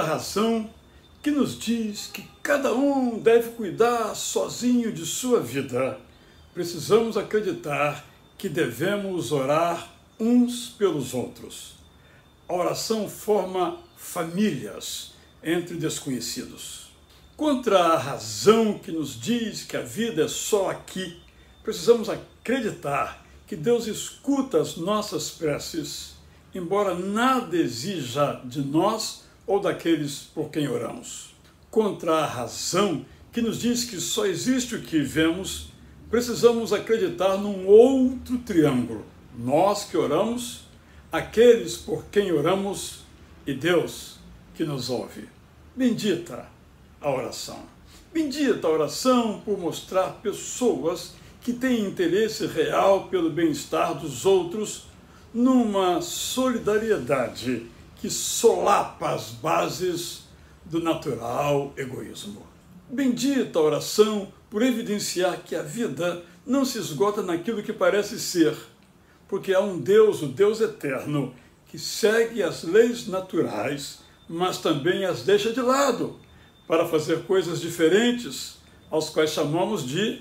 razão que nos diz que cada um deve cuidar sozinho de sua vida, precisamos acreditar que devemos orar uns pelos outros. A oração forma famílias entre desconhecidos. Contra a razão que nos diz que a vida é só aqui, precisamos acreditar que Deus escuta as nossas preces, embora nada exija de nós ou daqueles por quem oramos. Contra a razão que nos diz que só existe o que vemos, precisamos acreditar num outro triângulo. Nós que oramos, aqueles por quem oramos e Deus que nos ouve. Bendita a oração. Bendita a oração por mostrar pessoas que têm interesse real pelo bem-estar dos outros numa solidariedade que solapa as bases do natural egoísmo. Bendita a oração por evidenciar que a vida não se esgota naquilo que parece ser, porque há um Deus, o Deus eterno, que segue as leis naturais, mas também as deixa de lado para fazer coisas diferentes, aos quais chamamos de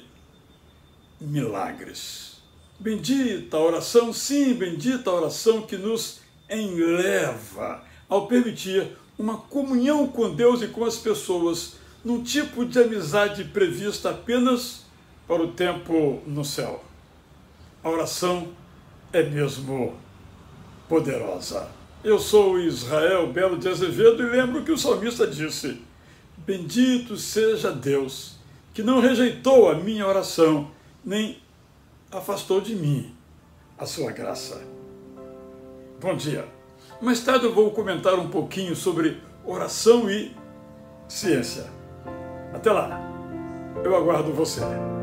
milagres. Bendita a oração, sim, bendita a oração que nos enleva ao permitir uma comunhão com Deus e com as pessoas, num tipo de amizade prevista apenas para o tempo no céu. A oração é mesmo poderosa. Eu sou Israel Belo de Azevedo e lembro que o salmista disse: bendito seja Deus, que não rejeitou a minha oração, nem afastou de mim a sua graça. Bom dia. Mais tarde eu vou comentar um pouquinho sobre oração e ciência. Até lá. Eu aguardo você.